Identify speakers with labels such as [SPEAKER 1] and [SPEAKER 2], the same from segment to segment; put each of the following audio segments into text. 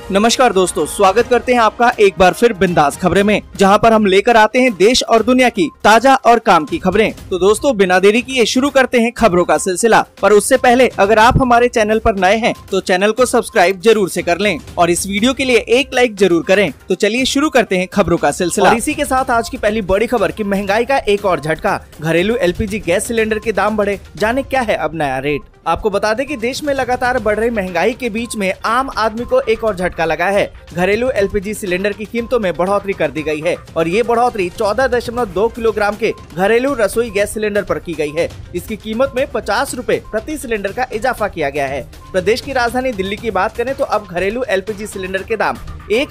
[SPEAKER 1] नमस्कार दोस्तों, स्वागत करते हैं आपका एक बार फिर बिंदास खबरें में, जहां पर हम लेकर आते हैं देश और दुनिया की ताजा और काम की खबरें। तो दोस्तों, बिना देरी किए शुरू करते हैं खबरों का सिलसिला। पर उससे पहले अगर आप हमारे चैनल पर नए हैं तो चैनल को सब्सक्राइब जरूर से कर लें और इस वीडियो के लिए एक लाइक जरूर करें। तो चलिए शुरू करते हैं खबरों का सिलसिला। और इसी के साथ आज की पहली बड़ी खबर की महंगाई का एक और झटका, घरेलू LPG गैस सिलेंडर के दाम बढ़े, जाने क्या है अब नया रेट। आपको बता दें कि देश में लगातार बढ़ रही महंगाई के बीच में आम आदमी को एक और झटका लगा है। घरेलू LPG सिलेंडर की कीमतों में बढ़ोतरी कर दी गई है और ये बढ़ोतरी 14.2 किलोग्राम के घरेलू रसोई गैस सिलेंडर पर की गई है। इसकी कीमत में 50 रुपए प्रति सिलेंडर का इजाफा किया गया है। प्रदेश की राजधानी दिल्ली की बात करें तो अब घरेलू LPG सिलेंडर के दाम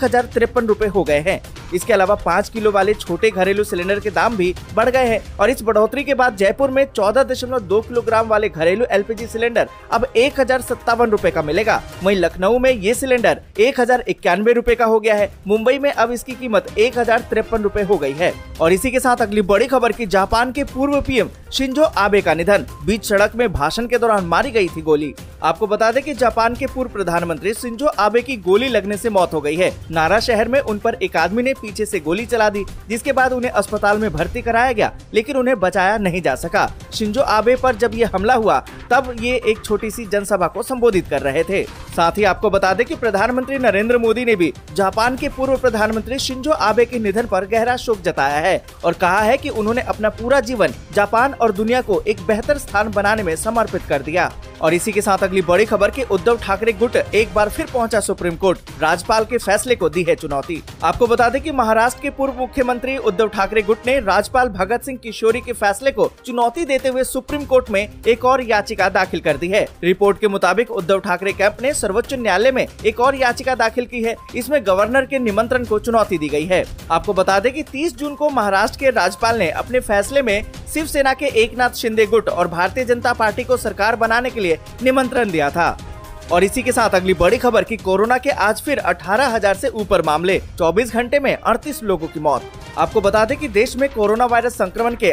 [SPEAKER 1] 1053 रुपए हो गए हैं। इसके अलावा 5 किलो वाले छोटे घरेलू सिलेंडर के दाम भी बढ़ गए हैं और इस बढ़ोतरी के बाद जयपुर में 14.2 किलोग्राम वाले घरेलू LPG सिलेंडर अब 1057 रुपए का मिलेगा। वहीं लखनऊ में ये सिलेंडर 1091 रुपए का हो गया है। मुंबई में अब इसकी कीमत 1053 रुपए हो गई है। और इसी के साथ अगली बड़ी खबर की, जापान के पूर्व PM शिंजो आबे का निधन, बीच सड़क में भाषण के दौरान मारी गई थी गोली। आपको बता दें कि जापान के पूर्व प्रधानमंत्री शिंजो आबे की गोली लगने से मौत हो गई है। नारा शहर में उन पर एक आदमी ने पीछे से गोली चला दी, जिसके बाद उन्हें अस्पताल में भर्ती कराया गया, लेकिन उन्हें बचाया नहीं जा सका। शिंजो आबे पर जब ये हमला हुआ तब ये एक छोटी सी जनसभा को संबोधित कर रहे थे। साथ ही आपको बता दें कि प्रधानमंत्री नरेंद्र मोदी ने भी जापान के पूर्व प्रधानमंत्री शिंजो आबे के निधन पर गहरा शोक जताया है और कहा है कि उन्होंने अपना पूरा जीवन जापान और दुनिया को एक बेहतर स्थान बनाने में समर्पित कर दिया। और इसी के साथ अगली बड़ी खबर के, उद्धव ठाकरे गुट एक बार फिर पहुंचा सुप्रीम कोर्ट, राज्यपाल के फैसले को दी है चुनौती। आपको बता दें कि महाराष्ट्र के पूर्व मुख्यमंत्री उद्धव ठाकरे गुट ने राज्यपाल भगत सिंह किशोरी के फैसले को चुनौती देते हुए सुप्रीम कोर्ट में एक और याचिका दाखिल कर दी है। रिपोर्ट के मुताबिक उद्धव ठाकरे कैंप ने सर्वोच्च न्यायालय में एक और याचिका दाखिल की है। इसमें गवर्नर के निमंत्रण को चुनौती दी गई है। आपको बता दें कि 30 जून को महाराष्ट्र के राज्यपाल ने अपने फैसले में शिवसेना के एकनाथ शिंदे गुट और भारतीय जनता पार्टी को सरकार बनाने के लिए निमंत्रण दिया था। और इसी के साथ अगली बड़ी खबर की, कोरोना के आज फिर 18,000 से ऊपर मामले, 24 घंटे में 38 लोगों की मौत। आपको बता दें कि देश में कोरोना वायरस संक्रमण के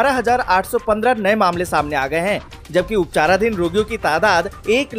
[SPEAKER 1] 18,815 नए मामले सामने आ गए हैं, जबकि उपचाराधीन रोगियों की तादाद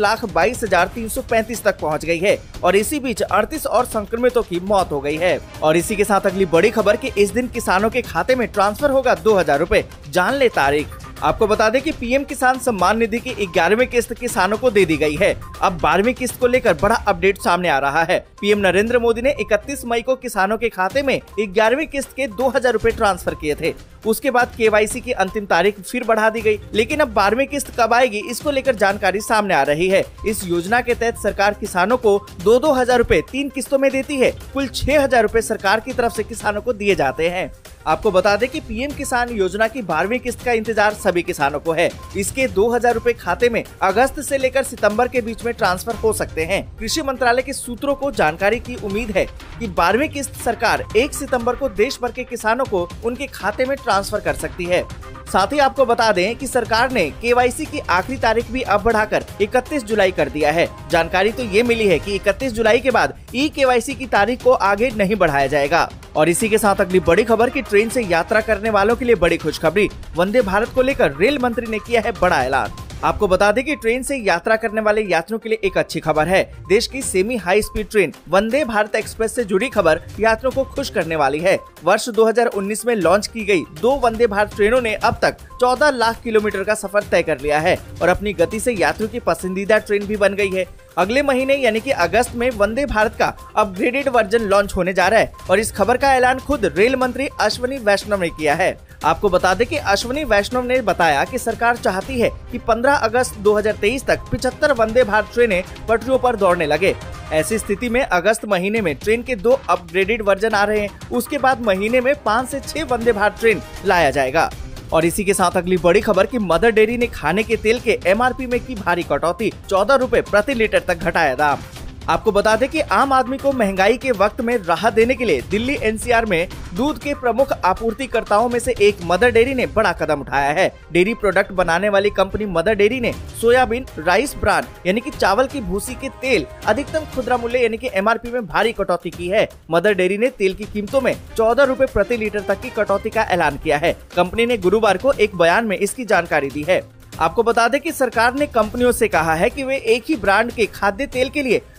[SPEAKER 1] 1,22,335 तक पहुंच गई है और इसी बीच 38 और संक्रमितों की मौत हो गई है। और इसी के साथ अगली बड़ी खबर की, इस दिन किसानों के खाते में ट्रांसफर होगा 2,000 रुपए, जान ले तारीख। आपको बता दें कि PM किसान सम्मान निधि की 11वीं किस्त किसानों को दे दी गई है। अब 12वीं किस्त को लेकर बड़ा अपडेट सामने आ रहा है। PM नरेंद्र मोदी ने 31 मई को किसानों के खाते में 11वीं किस्त के 2,000 रुपए ट्रांसफर किए थे। उसके बाद KYC की अंतिम तारीख फिर बढ़ा दी गई, लेकिन अब 12वीं किस्त कब आएगी, इसको लेकर जानकारी सामने आ रही है। इस योजना के तहत सरकार किसानों को 2-2 रुपए 3 किस्तों में देती है। कुल 6,000 रुपए सरकार की तरफ से किसानों को दिए जाते हैं। आपको बता दें कि PM किसान योजना की 12वीं किस्त का इंतजार सभी किसानों को है। इसके 2,000 रुपए खाते में अगस्त से लेकर सितंबर के बीच में ट्रांसफर हो सकते हैं। कृषि मंत्रालय के सूत्रों को जानकारी की उम्मीद है कि 12वीं किस्त सरकार 1 सितंबर को देश भर के किसानों को उनके खाते में ट्रांसफर कर सकती है। साथ ही आपको बता दें कि सरकार ने KYC की आखिरी तारीख भी अब बढ़ाकर 31 जुलाई कर दिया है। जानकारी तो ये मिली है कि 31 जुलाई के बाद eKYC की तारीख को आगे नहीं बढ़ाया जाएगा। और इसी के साथ अगली बड़ी खबर की, ट्रेन से यात्रा करने वालों के लिए बड़ी खुशखबरी, वंदे भारत को लेकर रेल मंत्री ने किया है बड़ा ऐलान। आपको बता दें कि ट्रेन से यात्रा करने वाले यात्रियों के लिए एक अच्छी खबर है। देश की semi high speed train Vande Bharat express से जुड़ी खबर यात्रियों को खुश करने वाली है। वर्ष 2019 में लॉन्च की गई 2 वंदे भारत ट्रेनों ने अब तक 14 लाख किलोमीटर का सफर तय कर लिया है और अपनी गति से यात्रियों की पसंदीदा ट्रेन भी बन गई है। अगले महीने यानी कि अगस्त में वंदे भारत का अपग्रेडेड वर्जन लॉन्च होने जा रहा है और इस खबर का ऐलान खुद रेल मंत्री अश्विनी वैष्णव ने किया है। आपको बता दें कि अश्विनी वैष्णव ने बताया कि सरकार चाहती है कि 15 अगस्त 2023 तक 75 वंदे भारत ट्रेनें पटरियों पर दौड़ने लगे। ऐसी स्थिति में अगस्त महीने में ट्रेन के 2 अपग्रेडेड वर्जन आ रहे हैं। उसके बाद महीने में 5 से 6 वंदे भारत ट्रेन लाया जाएगा। और इसी के साथ अगली बड़ी खबर की, मदर डेयरी ने खाने के तेल के MRP में की भारी कटौती, 14 रुपए प्रति लीटर तक घटाया दाम। आपको बता दें कि आम आदमी को महंगाई के वक्त में राहत देने के लिए दिल्ली NCR में दूध के प्रमुख आपूर्तिकर्ताओं में से एक मदर डेयरी ने बड़ा कदम उठाया है। डेयरी प्रोडक्ट बनाने वाली कंपनी मदर डेयरी ने सोयाबीन राइस ब्रान यानी कि चावल की भूसी के तेल अधिकतम खुदरा मूल्य यानी कि MRP में भारी कटौती की है। मदर डेयरी ने तेल की कीमतों में 14 रुपए प्रति लीटर तक की कटौती का ऐलान किया है। कंपनी ने गुरुवार को एक बयान में इसकी जानकारी दी है। आपको बता दें कि सरकार ने कंपनियों से कहा है कि वे एक ही ब्रांड के खाद्य तेल के लिए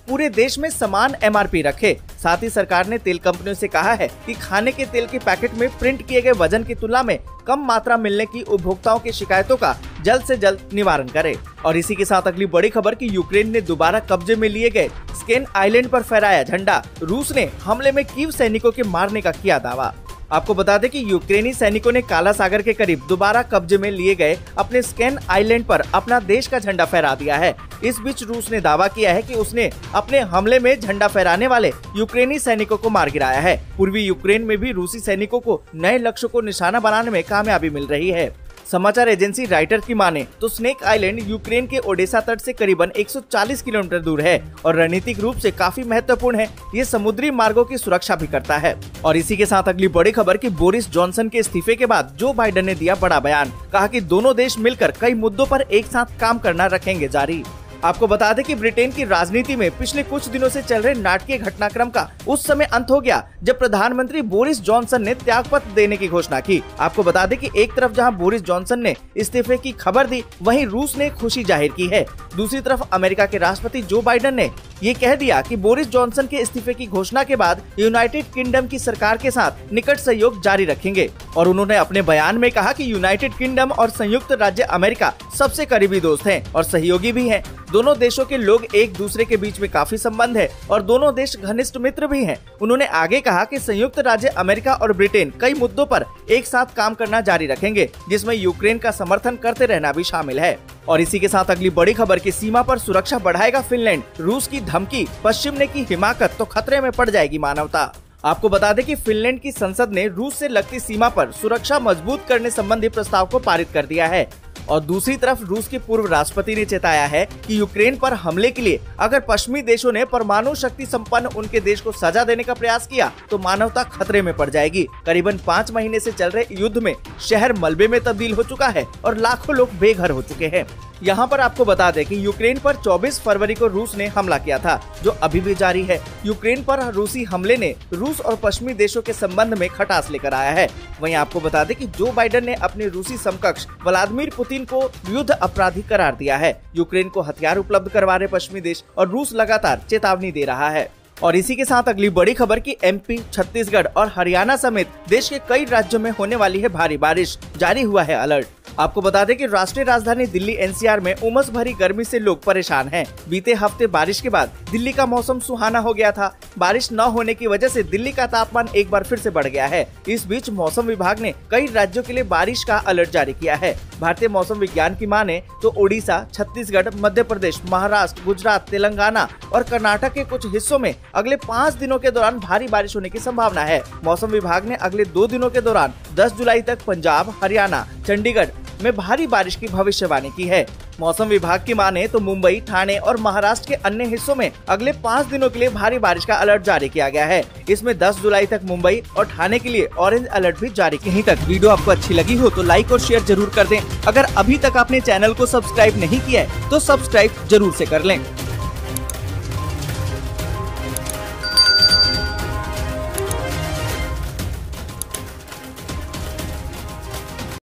[SPEAKER 1] पूरे देश में समान MRP रखे। साथ ही सरकार ने तेल कंपनियों से कहा है कि खाने के तेल के पैकेट में प्रिंट किए गए वजन की तुलना में कम मात्रा मिलने की उपभोक्ताओं की शिकायतों का जल्द से जल्द निवारण करे। और इसी के साथ अगली बड़ी खबर कि यूक्रेन ने दोबारा कब्जे में लिए गए स्केन आइलैंड पर फहराया झंडा। रूस ने हमले में कीव सैनिकों के मारने का किया दावा। आपको बता दें कि यूक्रेनी सैनिकों ने काला सागर के करीब दोबारा कब्जे में लिए गए अपने स्केन आइलैंड पर अपना देश का झंडा फहरा दिया है। इस बीच रूस ने दावा किया है कि उसने अपने हमले में झंडा फहराने वाले यूक्रेनी सैनिकों को मार गिराया है। पूर्वी यूक्रेन में भी रूसी सैनिकों को नए लक्ष्यों को निशाना बनाने में कामयाबी मिल रही है। समाचार एजेंसी राइटर की माने तो स्नेक आइलैंड यूक्रेन के ओडेसा तट से करीबन 140 किलोमीटर दूर है और रणनीतिक रूप से काफी महत्वपूर्ण है। ये समुद्री मार्गों की सुरक्षा भी करता है। और इसी के साथ अगली बड़ी खबर कि बोरिस जॉनसन के इस्तीफे के बाद जो बाइडेन ने दिया बड़ा बयान। कहा कि दोनों देश मिलकर कई मुद्दों पर एक साथ काम करना रखेंगे जारी। आपको बता दें कि ब्रिटेन की राजनीति में पिछले कुछ दिनों से चल रहे नाटकीय घटनाक्रम का उस समय अंत हो गया जब प्रधानमंत्री बोरिस जॉनसन ने त्यागपत्र देने की घोषणा की। आपको बता दें कि एक तरफ जहां बोरिस जॉनसन ने इस्तीफे की खबर दी, वहीं रूस ने खुशी जाहिर की है। दूसरी तरफ अमेरिका के राष्ट्रपति जो बाइडेन ने ये कह दिया कि बोरिस जॉनसन के इस्तीफे की घोषणा के बाद यूनाइटेड किंगडम की सरकार के साथ निकट सहयोग जारी रखेंगे। और उन्होंने अपने बयान में कहा कि यूनाइटेड किंगडम और संयुक्त राज्य अमेरिका सबसे करीबी दोस्त हैं और सहयोगी भी हैं। दोनों देशों के लोग एक दूसरे के बीच में काफी संबंध है और दोनों देश घनिष्ठ मित्र भी हैं। उन्होंने आगे कहा कि संयुक्त राज्य अमेरिका और ब्रिटेन कई मुद्दों पर एक साथ काम करना जारी रखेंगे, जिसमें यूक्रेन का समर्थन करते रहना भी शामिल है। और इसी के साथ अगली बड़ी खबर की सीमा पर सुरक्षा बढ़ाएगा फिनलैंड। रूस की धमकी, पश्चिम ने की हिमाकत तो खतरे में पड़ जाएगी मानवता। आपको बता दें कि फिनलैंड की संसद ने रूस से लगती सीमा पर सुरक्षा मजबूत करने संबंधी प्रस्ताव को पारित कर दिया है। और दूसरी तरफ रूस के पूर्व राष्ट्रपति ने चेताया है कि यूक्रेन पर हमले के लिए अगर पश्चिमी देशों ने परमाणु शक्ति संपन्न उनके देश को सजा देने का प्रयास किया तो मानवता खतरे में पड़ जाएगी। करीबन 5 महीने से चल रहे युद्ध में शहर मलबे में तब्दील हो चुका है और लाखों लोग बेघर हो चुके हैं। यहाँ पर आपको बता दें कि यूक्रेन पर 24 फरवरी को रूस ने हमला किया था, जो अभी भी जारी है। यूक्रेन पर रूसी हमले ने रूस और पश्चिमी देशों के संबंध में खटास लेकर आया है। वहीं आपको बता दें कि जो बाइडेन ने अपने रूसी समकक्ष व्लादिमीर पुतिन को युद्ध अपराधी करार दिया है। यूक्रेन को हथियार उपलब्ध करवा रहे पश्चिमी देश और रूस लगातार चेतावनी दे रहा है। और इसी के साथ अगली बड़ी खबर की MP, छत्तीसगढ़ और हरियाणा समेत देश के कई राज्यों में होने वाली है भारी बारिश, जारी हुआ है अलर्ट। आपको बता दें कि राष्ट्रीय राजधानी दिल्ली NCR में उमस भरी गर्मी से लोग परेशान हैं। बीते हफ्ते बारिश के बाद दिल्ली का मौसम सुहाना हो गया था। बारिश न होने की वजह से दिल्ली का तापमान एक बार फिर से बढ़ गया है। इस बीच मौसम विभाग ने कई राज्यों के लिए बारिश का अलर्ट जारी किया है। भारतीय मौसम विज्ञान की माने तो ओडिशा, छत्तीसगढ़, मध्य प्रदेश, महाराष्ट्र, गुजरात, तेलंगाना और कर्नाटक के कुछ हिस्सों में अगले 5 दिनों के दौरान भारी बारिश होने की संभावना है। मौसम विभाग ने अगले 2 दिनों के दौरान 10 जुलाई तक पंजाब, हरियाणा, चंडीगढ़ में भारी बारिश की भविष्यवाणी की है। मौसम विभाग की माने तो मुंबई, ठाणे और महाराष्ट्र के अन्य हिस्सों में अगले 5 दिनों के लिए भारी बारिश का अलर्ट जारी किया गया है। इसमें 10 जुलाई तक मुंबई और ठाणे के लिए ऑरेंज अलर्ट भी जारी। यहीं तक वीडियो आपको अच्छी लगी हो तो लाइक और शेयर जरूर कर दें। अगर अभी तक आपने चैनल को सब्सक्राइब नहीं किया है तो सब्सक्राइब जरूर से कर लें।